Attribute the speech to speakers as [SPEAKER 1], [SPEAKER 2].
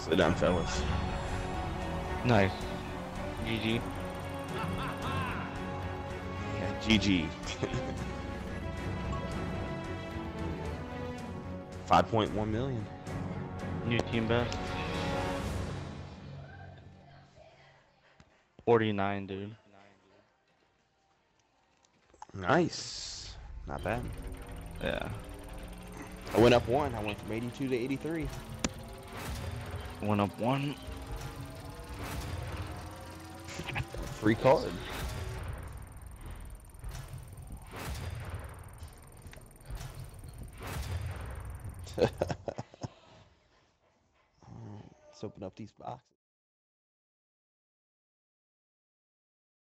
[SPEAKER 1] Sit down, fellas.
[SPEAKER 2] Nice. GG.
[SPEAKER 1] Yeah, GG. 5.1 million.
[SPEAKER 2] New team best. 49, dude.
[SPEAKER 1] Nice. Not bad.
[SPEAKER 2] Yeah.
[SPEAKER 1] I went up one. I went from 82 to 83.
[SPEAKER 2] Went up one.
[SPEAKER 1] Free card. Let's open up these boxes.